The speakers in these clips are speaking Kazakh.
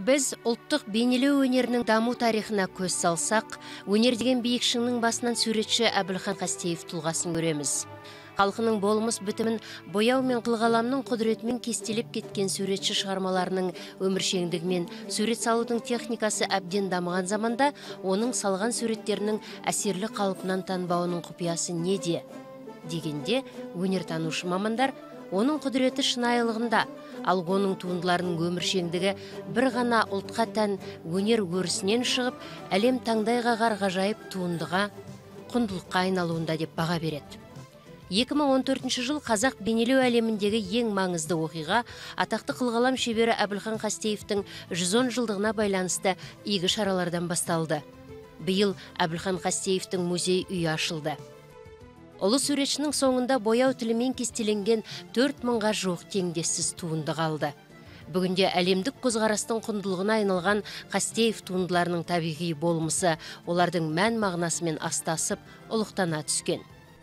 Біз ұлттық бейнелеу өнерінің даму тарихына көз салсақ, өнер деген биік шыңның басынан суретші Әбілхан Қастеев тұлғасын көреміз. Халқының болмыс бітімін бояу мен қылғаламның құдіретімен кестелеп кеткен суретші шығармаларының өміршеңдігімен сурет салудың техникасы әбден дамыған заманда оның салған суреттерінің әсерлі қалпынан танбауының құпиясы неде? Дегенде өнертанушы мамандар оның құдіреті шынайылығында, ал оның туындыларының өміршеңдігі бір ғана ұлтқа тән өнер өрісінен шығып, әлем таңдай қағар ғажайып туындыға, құндылыққа айналуында деп баға береді. 2014 жыл қазақ бейнелеу әлеміндегі ең маңызды оқиға атақты қылғалам шебері Әбілхан Қастеевтің 110 жылдығына байланысты игі шаралардан басталды. Биыл Әбілхан Қастеевтің музей үйі ашылды. Ұлы суретшінің соңында бояу тілімен кестеленген 4000-ға жуық теңдессіз туынды қалды. Бүгінде әлемдік көзқарастың құндылығына айналған Қастеев туындыларының табиғи болмысы, олардың мән мағынасымен астасып, ұлықтана түскен.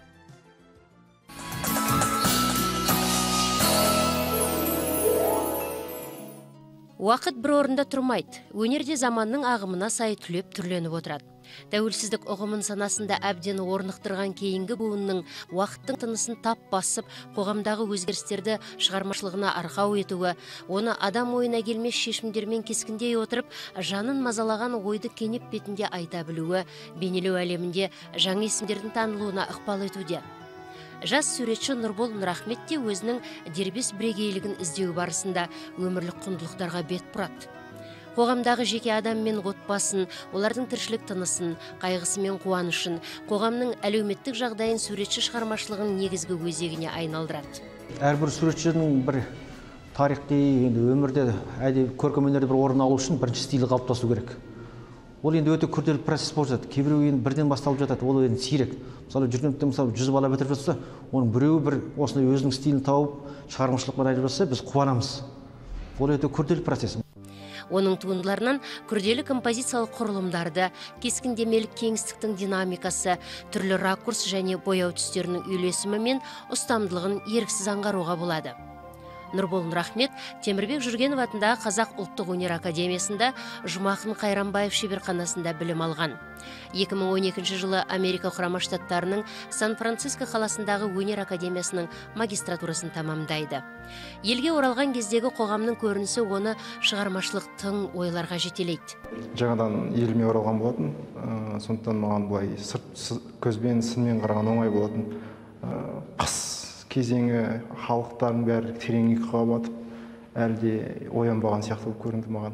Уақыт бір орында тұрмайды. Өнерде заманның ағымына сай түлеп түрленіп отырады. Тәуелсіздік ұғымын санасында әбден орнықтырған кейінгі буынның уақыттың тынысын тап басып, қоғамдағы өзгерістерді шығармашылығына арқау етуі, оны адам ойына келмес шешімдермен кескіндей отырып, жанын мазалаған ойды кенеп бетінде айта білуі, бейнелеу әлемінде жаңа есімдердің танылуына ықпал етуде. Жас суретші Нұрбол Нұрахмет те өзінің дербес бірегейлігін іздеу барысында өмірлік құндылықтарға бет бұрады. Қоғамдағы жеке адам мен отбасын, олардың тіршілік тынысын, қайғысы мен қуанышын, қоғамның әлеуметтік жағдайын суретші шығармашылығының негізгі өзегіне айналдырады. Әрбір суретшінің бір тарихи, өмірде, көркем өнерде бір орын алу үшін бірінші стилі қалыптасу керек. Ол енді өте күрделі процесс болып жатады. Кейбіреу енді бірден басталып жатады. Ол енді сирек. Мысалы, жүргенде 100 бала бітіріп жатса, оның біреуі бір осындай өзінің стилін тауып, шығармашылықпен айтып жатса, біз қуанамыз. Ол өте күрделі процесс. Оның туындыларынан күрделі композициялық құрылымдарды, кескіндемелік кеңістіктің динамикасы, түрлі ракурс және бояу түстерінің үйлесімі мен ұстамдылығын еріксіз аңғаруға болады. Нұрбол Нұрахмет Темірбек Жүргенов атындағы Қазақ ұлттық өнер академиясында, Жұмақын Қайрамбаев шеберханасында білім алған. 2012 жылы Америка құрама штаттарының Сан-Франциско қаласындағы өнер академиясының магистратурасын тамамдайды. Елге оралған кездегі қоғамның көрінісі оны шығармашылық тың ойларға жетелейді. Жаңадан еліме оралған болатын, сондықтан маған бұлай сырт көзбен, сынмен қараған оңай болатын. Қыс кезеңі халықтардың бәрі терең ұйқыға батып, әлде оянбаған сияқты болып көрінді маған.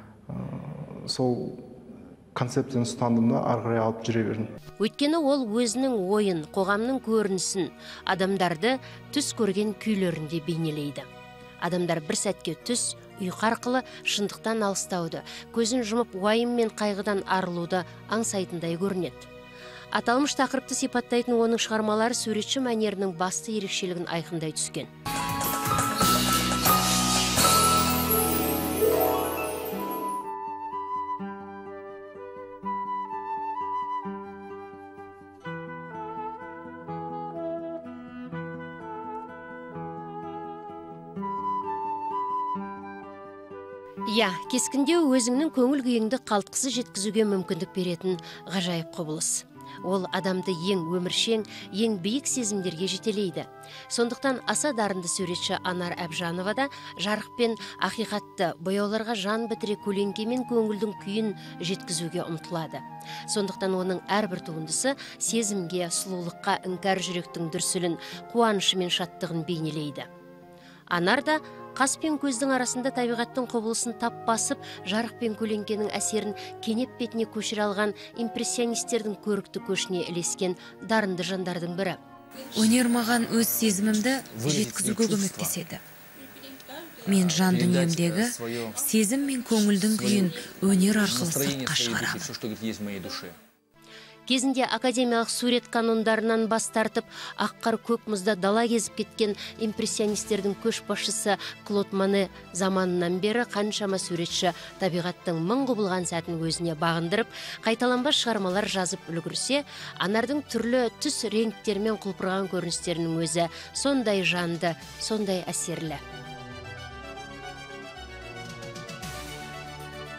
Сол концепцияны ұстандым да, ары қарай алып жүре бердім. Өйткені ол өзінің ойын, қоғамның көрінісін, адамдарды түс көрген күйлерінде бейнелейді. Адамдар бір сәтке түс, ұйқы арқылы шындықтан алыстауды, көзін жұмып уайым мен қайғыдан арылуды аңсайтындай көрінеді. Аталмыш тақырыпты сипаттайтын оның шығармалары суретші мәнерінің басты ерекшелігін айқындай түскен. Кескіндеу өзіңнің көңіл күйіңді қалтқысыз жеткізуге мүмкіндік беретін ғажайып құбылыс. Ол адамды ең өміршең, ең биік сезімдерге жетелейді. Сондықтан аса дарынды суретші Анар Әбжанова да жарық пен ақиқатты, бояуларға жан бітіре көлеңкемен көңілдің күйін жеткізуге ұмтылады. Сондықтан оның әрбір туындысы сезімге, сұлулыққа іңкәр жүректің дүрсілін, қуанышы мен шаттығын бейнелейді. Анар да қас пен көздің арасында табиғаттың құбылысын тап басып, жарық пен көлеңкенің әсерін кенеп бетіне көшіре алған импрессионистердің көрікті көшіне ілескен дарынды жандардың бірі. Өнер маған өз сезімімді жеткізуге көмектеседі. Мен жан дүниемдегі сезім мен көңілдің күйін өнер арқылы сыртқа шығарамын. Кезінде академиялық сурет канондарынан бас тартып, аққар көк мұзда дала кезіп кеткен импрессионистердің көшбасшысы Клод Мане заманынан бері қаншама суретші табиғаттың мың құбылған сәтін өзіне бағындырып, қайталанбас шығармалар жазып үлгірсе, Анардың түрлі түс реңктермен құлпырған көріністерінің өзі сондай жанды, сондай әсерлі.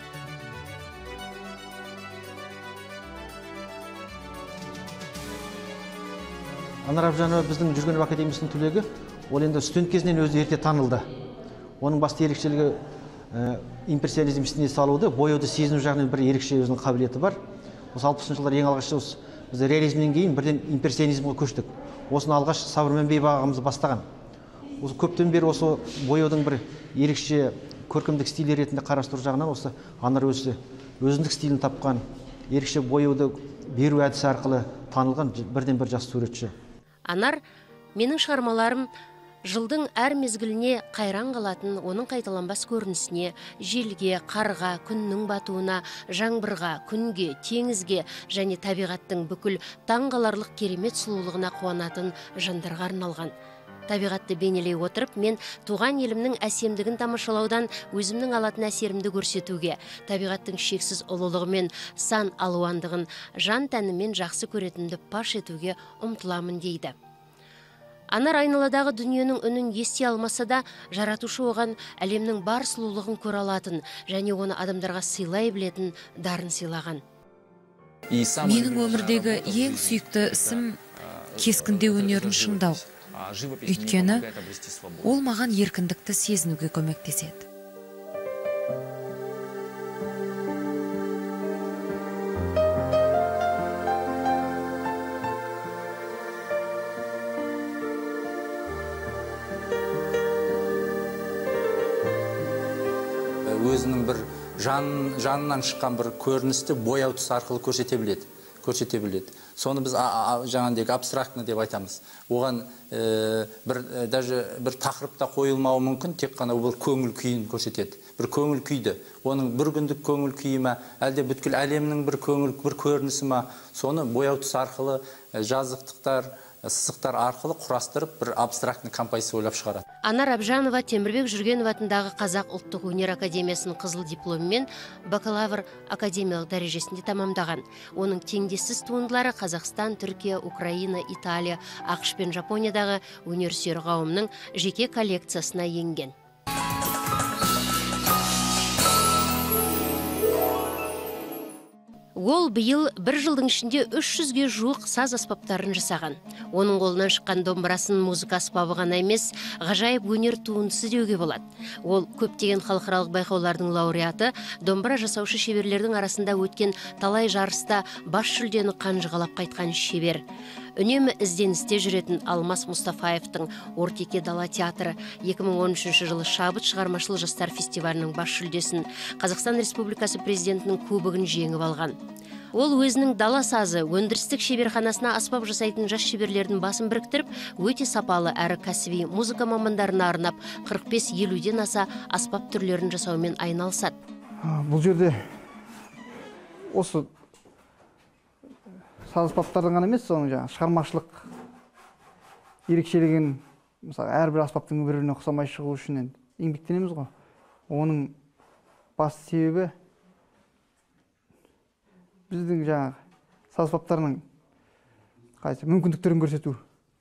Анар Абжанова біздің Жүргенов академиясының түлегі, ол енді студент кезінен өзі ерте танылды. Оның басты ерекшелігі импрессионизм стиліне салуды, бояуды сезіну жағынан бір ерекше өзінің қабілеті бар. Осы 60-шы жылдар ең алғаш біз реализмнен кейін бірден импрессионизмге көштік. Осыны алғаш Сабыр Мәнбиев ағамыз бастаған. Осы көптен бері осы бояудың бір ерекше көркемдік стиль ретінде қарастыру жағынан осы Анар өзі өзіндік стилін тапқан, ерекше бояуды беру әдісі арқылы танылған бірден бір жас суретші. Анар менің шығармаларым жылдың әр мезгіліне қайран қалатын, оның қайталанбас көрінісіне, желге, қарға, күннің батуына, жаңбырға, күнге, теңізге және табиғаттың бүкіл таңғаларлық керемет сұлулығына қуанатын жандарға арналған. Табиғатты бейнелей отырып, мен туған елімнің әсемдігін тамашалаудан өзімнің алатын әсерімді көрсетуге, табиғаттың шексіз ұлылығы мен сан алуандығын жан тәнімен жақсы көретінді паш етуге ұмтыламын дейді. Анар айналадағы дүниенің үнін ести алмаса да, жаратушы оған әлемнің бар сұлулығын көре алатын және оны адамдарға сыйлай білетін дарын сыйлаған. Менің өмірдегі ең сүйікті ісім кескіндеу өнерін шыңдау. Өйткені ол маған еркіндікті сезінуге көмектеседі. Өзінің бір жанынан шыққан бір көріністі бояу түс арқылы көрсете біледі. Соны біз жаңағыдегі абстрактны деп айтамыз. Оған даже бір тақырыпта қойылмауы мүмкін, тек қана бұл көңіл күйін көрсетеді. Бір көңіл күйді, оның бір күндік көңіл күйі ме, әлде бүткіл әлемнің бір көрінісі ме, соны бояу түс арқылы, жазықтықтар, сызықтар арқылы құрастырып бір абстрактный композиция ойлап шығарады. Анар Абжанова Темірбек Жүргенов атындағы Қазақ ұлттық өнер академиясының қызыл дипломымен бакалавр академиялық дәрежесінде тамамдаған. Оның теңдессіз туындылары Қазақстан, Түркия, Украина, Италия, ақш пен Жапониядағы өнерсүйер қауымның жеке коллекциясына енген. Ол биыл бір жылдың ішінде 300-ге жуық саз аспаптарын жасаған. Оның қолынан шыққан домбырасын музыка аспабы ғана емес, ғажайып өнер туындысы деуге болады. Ол көптеген халықаралық байқаулардың лауреаты, домбыра жасаушы шеберлердің арасында өткен талай жарыста бас жүлдені қанжығалап қайтқан шебер. Үнемі ізденісте жүретін Алмас Мұстафаевтың Ортеке дала театры 2013 жылы Шабыт шығармашыл жастар фестивалінің бас жүлдесін, Қазақстан Республикасы президентінің кубогын жеңіп алған. Ол өзінің дала сазы өндірістік шеберханасына аспап жасайтын жас шеберлердің басын біріктіріп, өте сапалы әрі кәсіби музыка мамандарына арнап 45-50-ден аса аспап түрлерін жасаумен айналысады. Бұл жерде осы саз аспаптардың ғана емес, соның шығармашылық ерекшелігін, мысалы, әрбір аспаптың бір-біріне ұқсамай шығу үшін еңбектенеміз ғой. Оның басты себебі біздің саз аспаптарының мүмкіндіктерін көрсету.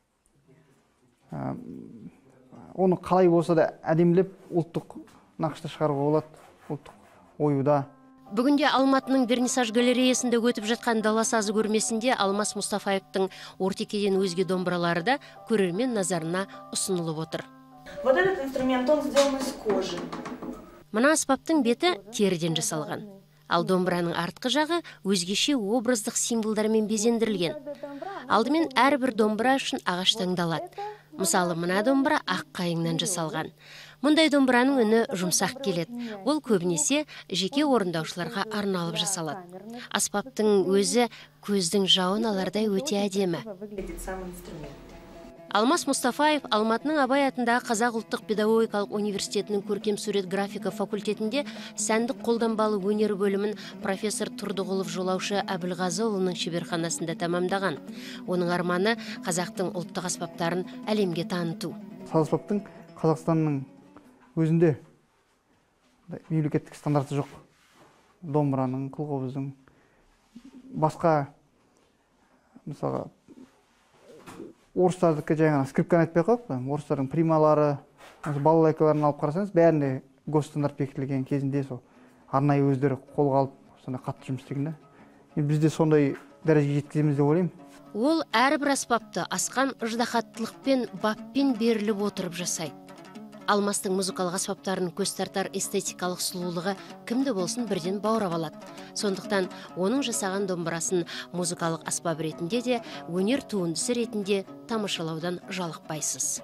Оны қалай болса да әдемілеп ұлттық нақышта шығаруға болады, ұлттық оюда. Бүгінде Алматының Вернисаж галереясында өтіп жатқан дала сазы көрмесінде Алмас Мұстафаевтың Ортекеден өзге домбыралары да көрермен назарына ұсынылып отыр. Вот этот инструмент, он сделан из кожи. Мына аспаптың беті теріден жасалған. Ал домбыраның артқы жағы өзгеше образдық символдармен безендірілген. Алдымен әрбір домбыра үшін ағаш таңдалады. Мысалы, мына домбыра ақ қайыңнан жасалған. Мұндай домбыраның үні жұмсақ келеді. Ол көбінесе жеке орындаушыларға арналып жасалады. Аспаптың өзі көздің жауын алардай өте әдемі. Алмас Мұстафаев Алматының Абай атындағы Қазақ ұлттық педагогикалық университетінің көркем сурет графика факультетінде сәндік қолданбалы өнер бөлімін профессор Тұрдығұлов жолаушы Әбілғазыұлының шеберханасында тамамдаған. Оның арманы қазақтың ұлттық аспаптарын әлемге таныту. Саз аспаптың Қазақстанның өзінде мемлекеттік стандарты жоқ. Домбыраның, қылқобыздың, басқа, мысалға, орыстардікі жаңағы скрипканы айтпай қойып, орыстардың прималары, балалайкаларын алып қарасаңыз, бәрінде госстандарт бекітілген кезінде сол арнайы өздері қолға алып, сондай қатты жұмыс істеген. Бізде сондай дәрежеге жеткіземіз деп ойлаймын. Ол әрбір аспапты асқан ыждахаттылықпен, баппен беріліп отырып жасайды. Алмастың музыкалық аспаптарын көз тартар эстетикалық сұлулығы кімді болсын бірден баурап алады. Сондықтан оның жасаған домбырасын музыкалық аспап ретінде де, өнер туындысы ретінде тамашалаудан жалықпайсыз.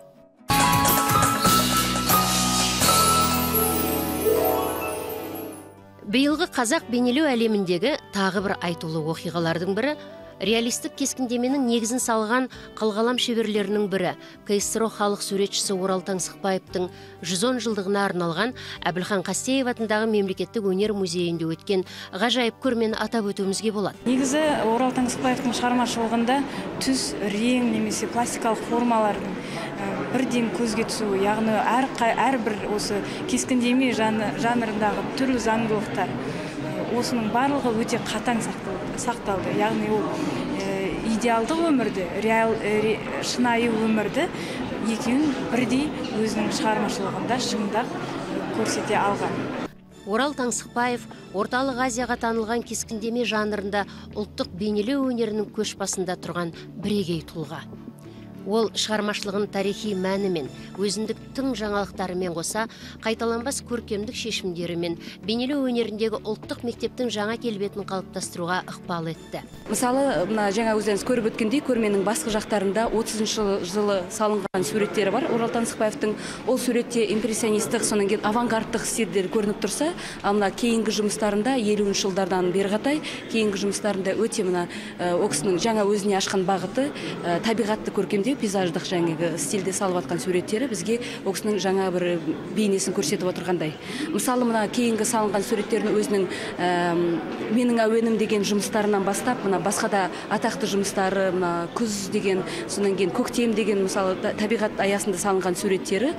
Биылғы қазақ бейнелеу әлеміндегі тағы бір айтулы оқиғалардың бірі реалистік кескіндеменің негізін салған қылғалам шеберлерінің бірі КСРО халық суретшісі Орал Таңсықбаевтың 110 жылдығына арналған Әбілхан Қастеев атындағы мемлекеттік өнер музейінде өткен ғажайып көрмені атап өтуімізге болады. Негізі Орал Таңсықбаевтың шығармашылығында түс, рең немесе пластикалық формалардың бірден көзге түсуі, яғни әрбір осы кескіндеме жанрындағы түрлі заңдылықтар осының барлығы өте қатаң сақталды. Яғни ол идеалдық өмірді, шынайы өмірді екеуін бірдей өзінің шығармашылығында шыңдап көрсете алған. Орал Таңсықбаев орталық Азияға танылған кескіндеме жанрында ұлттық бейнелеу өнерінің көш басында тұрған бірегей тұлға. Ол шығармашылығын тарихи мәнімен, өзіндік тың жаңалықтарымен қоса, қайталанбас көркемдік шешімдерімен бейнелеу өнеріндегі ұлттық мектептің жаңа келбетін қалыптастыруға ықпал етті. Мысалы, жаңа өздеріңіз көріп өткендей, көрменің басқа жақтарында 30 жылы салынған суреттері бар. Орал Таңсықбаевтың ол суретте импрессионистік, сонан кейін авангардтық стильдер көрініп тұрса, кейінгі жұмыстарында 50 жылдардан бері қарай кейінгі жұмыстарында өте ол кісінің жаңа өзіне ашқан бағыты табиғатты көркемдеу, пейзаждық жаңағы стильде салып атқан суреттері бізге ол кісінің жаңа бір бейнесін көрсетіп отырғандай. Мысалы, кейінгі салынған суреттерін өзінің менің әуенім деген жұмыстарынан бастап, басқа да атақты жұмыстары, күз деген, сонан кейін көктем деген, мысалы, табиғат аясында салынған суреттері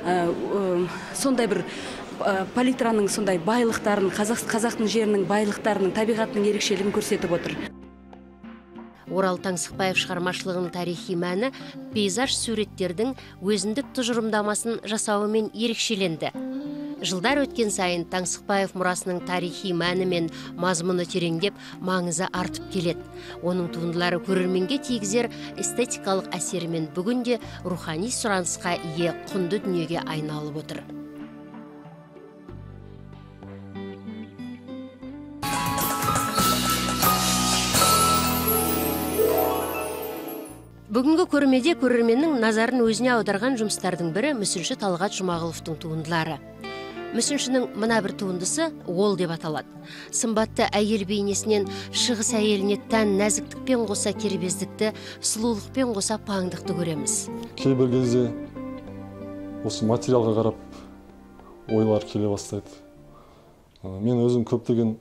сондай бір палитраның сондай байлықтарын, қазақтың жерінің байлықтарының, табиғаттың ерекшелігін көрсетіп отыр. Орал Таңсықбаев шығармашылығының тарихи мәні пейзаж суреттердің өзіндік тұжырымдамасын жасауымен ерекшеленді. Жылдар өткен сайын Таңсықбаев мұрасының тарихи мәні мен мазмұны тереңдеп, маңызы артып келеді. Оның туындылары көрерменге тигізер эстетикалық әсерімен бүгінде рухани сұранысқа ие құнды дүниеге айналып отыр. Бүгінгі көрмеде көрерменнің назарын өзіне аударған жұмыстардың бірі мүсінші Талғат Жұмағұловтың туындылары. Мүсіншінің мына бір туындысы ол деп аталады. Сымбатты әйел бейнесінен шығыс әйеліне тән нәзіктікпен қоса кербездікті, сұлулықпен қоса паңдықты көреміз. Кейбір кезде осы материалға қарап ойлар келе бастайды. Мен өзім көптеген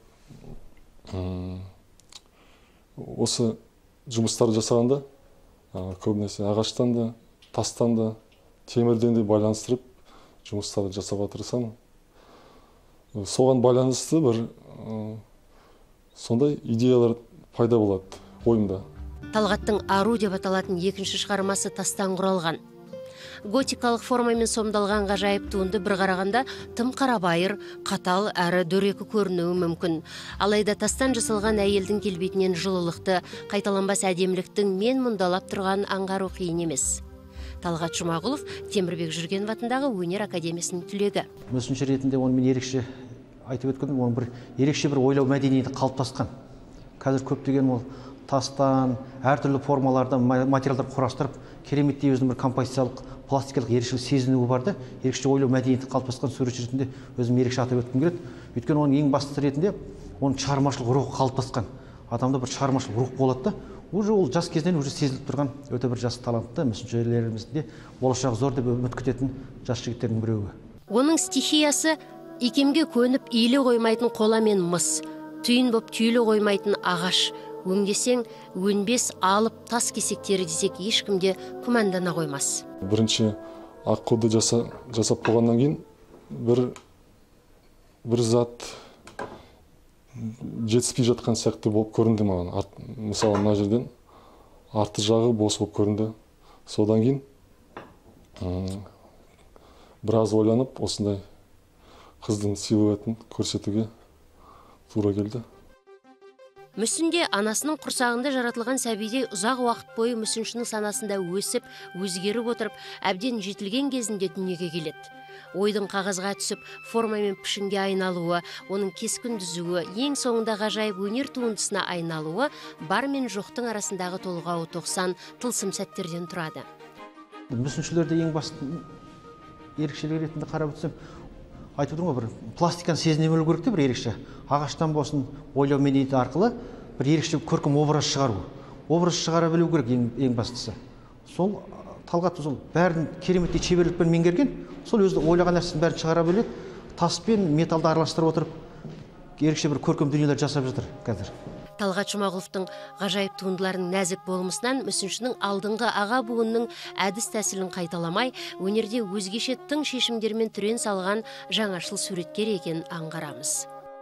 осы жұмыстарды жасағанда көбінесе ағаштан да, тастан да, темірден де байланыстырып жұмыстарды жасауға тырысамын. Соған байланысты бір сондай идеялар пайда болады ойымда. Талғаттың «Ару» деп аталатын екінші шығармасы тастан құралған. Готикалық формамен сомдалған ғажайып туынды бір қарағанда тым қарабайыр, қатал әрі дөрекі көрінуі мүмкін. Алайда тастан жасалған әйелдің келбетінен жылылықты, қайталанбас әдеміліктің мен мұндалап тұрғанын аңғару қиын емес. Талғат Жұмағұлов Темірбек Жүргенов атындағы өнер академиясының түлегі. Мүсінші ретінде оны мен ерекше айтып өткендім, оның бір ерекше бір ойлау мәдениеті қалыптасқан. Қазір көптеген ол тастан, әртүрлі формалардан материалдар құрастырып, кереметтей өзінің бір композициялық, пластикалық ерекшелік сезінуі бар да, ерекше ойлау мәдениеті қалыптасқан суретші ретінде өзім ерекше атап өткім келеді. Өйткені оның ең бастысы ретінде оның шығармашылық рухы қалыптасқан. Адамда бір шығармашылық рух болады да, уже ол жас кезінен уже сезіліп тұрған өте бір жас талантты мүсіншілерімізде болашағы зор деп үміт күтетін жас жігіттердің біреуі. Оның стихиясы икемге көніп иіле қоймайтын қола мен мыс, түйін боп түйіле қоймайтын ағаш, өңдесең өнбес алып тас кесектері десек ешкімде күмәндана қоймас. Бірінші аққуды жасап болғаннан кейін бір зат жетіспей жатқан сияқты болып көрінді маған. Мысалы, мына жерден арты жағы бос болып көрінді. Содан кейін біраз ойланып, осындай қыздың силуетін көрсетуге тура келді. Мүсінде анасының құрсағында жаратылған сәбидей ұзақ уақыт бойы мүсіншінің санасында өсіп, өзгеріп отырып, әбден жетілген кезінде дүниеге келеді. Ойдың қағазға түсіп, форма мен пішінге айналуы, оның кескін түзуі, ең соңында ғажайып өнер туындысына айналуы бар мен жоқтың арасындағы толғауы 90 тылсым сәттерден тұрады. Мүсіншілерде ең басты ерекшелігі ретінде қарап өтсем, айтып тұрмын ғой, бір пластиканы сезіне білу керек те, бір ерекше. Ағаштан болсын, ойлау мәдениеті арқылы бір ерекше көркем образ шығару. Образ шығара білу керек ең бастысы. Сол Талғат сол бәрін кереметтей шеберлікпен меңгерген, сол өзі ойлаған нәрсесін бәрін шығара біледі, таспен металды араластырып отырып, ерекше бір көркем дүниелер жасап жатыр қазір. Талғат Жұмағұловтың ғажайып туындыларының нәзік болмысынан мүсіншінің алдыңғы аға буынның әдіс тәсілін қайталамай, өнерде өзгеше тың шешімдермен түрен салған жаңашыл суреткер екенін аңғарамыз.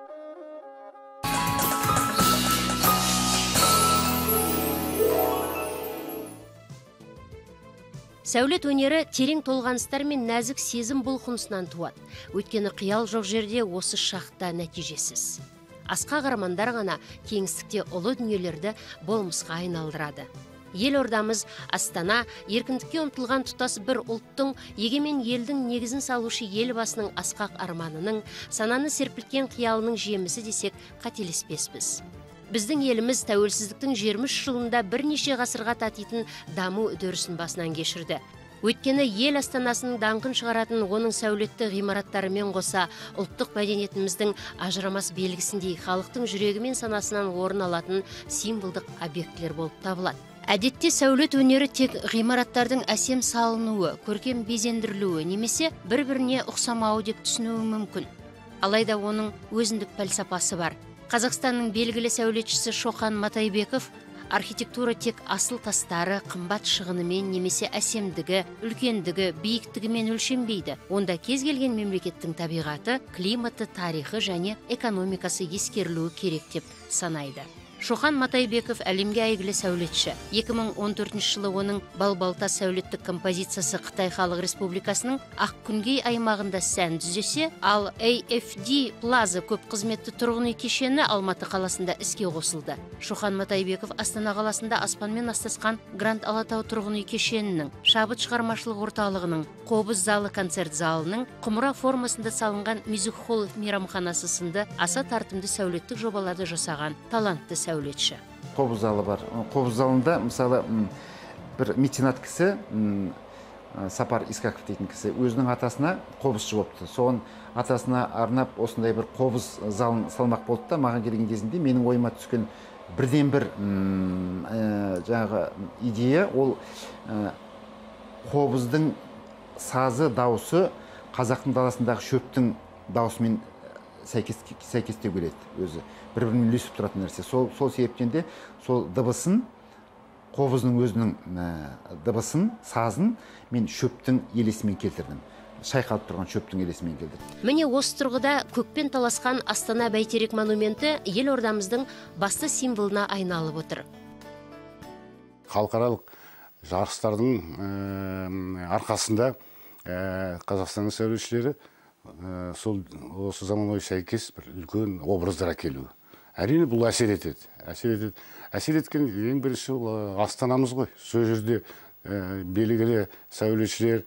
Сәулет өнері терең толғаныстар мен нәзік сезім бұлқынысынан туады. Өйткені қиял жоқ жерде осы шақта нәтижесіз. Асқақ армандар ғана кеңістікте ұлы дүниелерді болмысқа айналдырады. Елордамыз Астана еркіндікке ұмтылған тұтас бір ұлттың, егемен елдің негізін салушы елбасының асқақ арманының, сананы серпілткен қиялының жемісі десек қателеспеспіз. Біздің еліміз тәуелсіздіктің 20 жылында бірнеше ғасырға татитын даму үдерісін басынан кешірді. Өйткені ел астанасының даңқын шығаратын оның сәулетті ғимараттарымен қоса ұлттық мәдениетіміздің ажырамас белгісіндей халықтың жүрегі мен санасынан орын алатын символдық объектілер болып табылады. Әдетте сәулет өнері тек ғимараттардың әсем салынуы, көркем безендірілуі немесе бір-біріне ұқсамауы деп түсінуі мүмкін. Алайда оның өзіндік пәлсапасы бар. Қазақстанның белгілі сәулетшісі Шоқан Матайбеков архитектура тек асыл тастары, қымбат шығынымен немесе әсемдігі, үлкендігі, биіктігімен өлшенбейді. Онда кез келген мемлекеттің табиғаты, климаты, тарихы және экономикасы ескерілуі керек деп санайды. Шоқан Матайбеков әлемге әйгілі сәулетші. 2014 жылы оның Балбалта сәулеттік композициясы Қытай Халық Республикасының Ақкүнгей аймағында сән түзесе, ал AFD Plaza көп қызметті тұрғын үй кешені Алматы қаласында іске қосылды. Шоқан Матайбеков Астана қаласында аспанмен астасқан Гранд Алатау тұрғын үй кешенінің, Шабыт шығармашылық орталығының, Қобыз залы концерт залының, құмыра формасында салынған Music Hall мейрамханасы сынды аса тартымды сәулеттік жобаларды жасаған талантты сәулетші. Қобыз залы бар. Қобыз залында мысалы бір меценат кісі, Сапар Искаков дейтін кісі, өзінің атасына қобызшы болыпты. Соған атасына арнап осындай бір қобыз залын салмақ болды да, маған келген кезінде менің ойыма түскен бірден бір жаңағы идея, ол қобыздың сазы, дауысы қазақтың даласындағы шөптің даусымен сәйкестеу келеді өзі. Бір-бірімен үйлесіп тұратын нәрсе. Сол себептен де сол дыбысын, қобыздың өзінің дыбысын, сазын мен шөптің елесімен келтірдім. Шайқалып тұрған шөптің елесімен келтірдім. Міне осы тұрғыда көкпен таласқан Астана бәйтерек монументі елордамыздың басты символына айналып отыр. Халықаралық жарыстардың арқасында Қазақстанның сәулетшілері сол осы заманауи сәйкес бір үлкен образдар әкелуі. Әрине бұл әсер етеді. Әсер еткен ең бірінші Астанамыз ғой. Сол жерде белгілі сәулетшілер,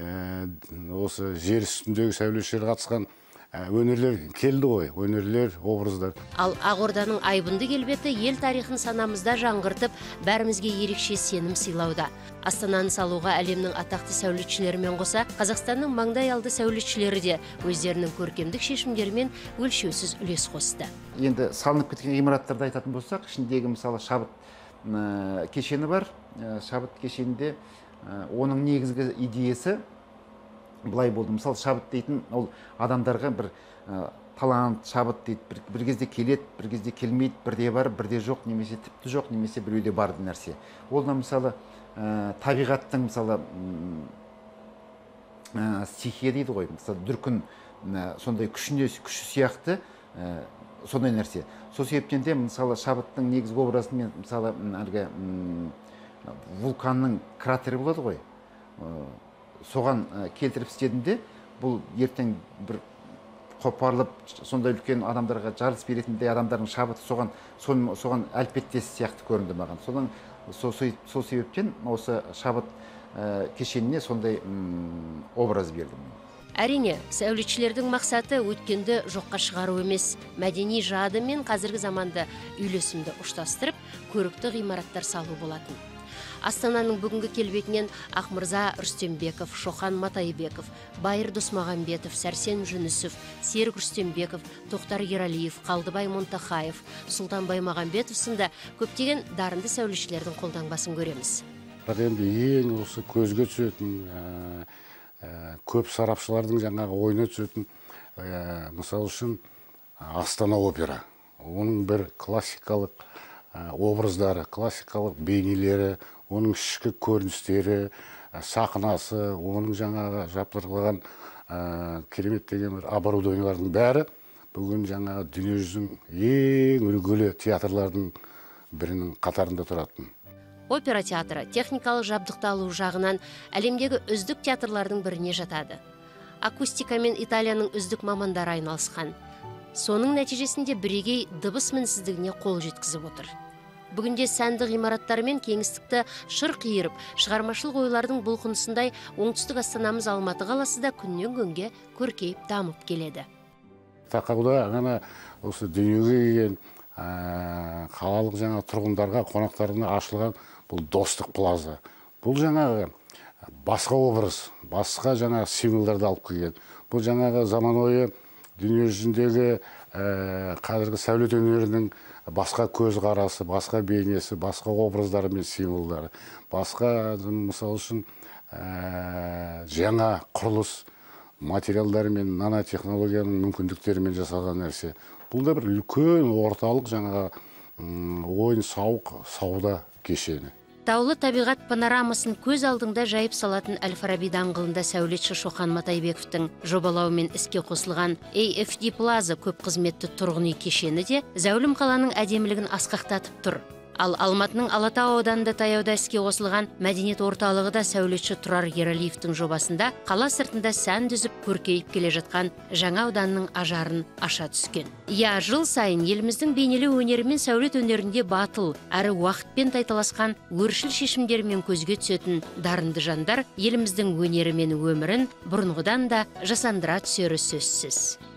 осы жер үстіндегі сәулетшілер қатысқан өнерлер келді ғой, өнерлер, образдар. Ал Ақорданың айбынды келбеті ел тарихын санамызда жаңғыртып, бәрімізге ерекше сенім сыйлауда. Астананы салуға әлемнің атақты сәулетшілерімен қоса, Қазақстанның маңдай алды сәулетшілері де өздерінің көркемдік шешімдерімен өлшеусіз үлес қосты. Енді салынып кеткен ғимараттарды айтатын болсақ, ішіндегі мысалы Шабыт кешені бар. Шабыт кешенінде оның негізгі идеясы былай болды. Мысалы, шабыт дейтін ол адамдарға бір талант, шабыт дейді, бір кезде келеді, бір кезде келмейді, бірде бар, бірде жоқ, немесе тіпті жоқ, немесе біреуде бар нәрсе. Ол да мысалы табиғаттың мысалы стихия дейді ғой, мысалы дүркін сондай күші сияқты сондай нәрсе. Сол себептен де мысалы шабыттың негізгі образын мен мысалы әлгі вулканның кратері болады ғой, соған келтіріп істедім де, бұл ертең бір қопарылып сондай үлкен адамдарға жарыс беретіндей адамдардың шабыты соған әлпеттес сияқты көрінді маған. Сол себептен осы шабыт кешеніне сондай образ бердім. Әрине, сәулетшілердің мақсаты өткенді жоққа шығару емес, мәдени жады мен қазіргі заманды үйлесімді ұштастырып, көрікті ғимараттар салу болатын. Астананың бүгінгі келбетінен Ақмырза Рүстембеков, Шоқан Матайбеков, Байыр Досмағамбетов, Сәрсен Жүнісов, Серік Рүстембеков, Тоқтар Ералиев, Қалдыбай Монтахаев, Сұлтанбай Мағамбетов сынды көптеген дарынды сәулетшілердің қолтаңбасын көреміз. Енді ең осы көзге түсетін, көп сарапшылардың жаңағы ойына түсетін, мысалы үшін Астана опера. Оның бір классикалық образдары, классикалық бейнелері, оның ішкі көріністері, сахнасы, оның жаңағы жабдықталған керемет деген бір оборудованиялардың бәрі бүгін жаңағы дүниежүзінің ең үлгілі театрлардың бірінің қатарында тұратын. Опера театры техникалық жабдықталу жағынан әлемдегі үздік театрлардың біріне жатады. Акустика мен Италияның үздік мамандары айналысқан. Соның нәтижесінде бірегей дыбыс мінсіздігіне қол жеткізіп отыр. Бүгінде сәнді ғимараттар мен кеңістікті шыр қиырып, шығармашылық ойлардың бұлқынысындай оңтүстік астанамыз Алматы қаласы да күннен күнге көркейіп дамып келеді. Тақауда ғана осы дүниеге келген қалалық жаңа тұрғындарға, қонақтарына ашылған бұл достық плаза. Бұл жаңағы басқа образ, басқа жаңа символдарды алып келген. Бұл жаңағы заманауи дүние жүзіндегі қазіргі сәулет өнерінің басқа көзқарасы, басқа бейнесі, басқа образдары мен символдары, басқа мысалы үшін жаңа құрылыс материалдары мен нанотехнологияның мүмкіндіктерімен жасалған нәрсе. Бұл да бір үлкен орталық жаңағы ойын сауық сауда кешені. Таулы табиғат панорамасын көз алдыңда жайып салатын Әл-Фараби даңғылында сәулетші Шоқан Матайбековтың жобалауымен іске қосылған AFD Plaza көп қызметті тұрғын үй кешені де зәулім қаланың әдемілігін асқақтатып тұр. Ал Алматының Алатау ауданында таяуда іске қосылған мәдениет орталығы да сәулетші Тұрар Ералиевтің жобасында қала сыртында сән дүзіп көркейіп келе жатқан жаңа ауданның ажарын аша түскен. Жыл сайын еліміздің бейнелеу өнері мен сәулет өнерінде батыл, әрі уақытпен тайталасқан өршіл шешімдермен көзге түсетін дарынды жандар еліміздің өнері мен өмірін бұрынғыдан да жасандыра түсері сөзсіз.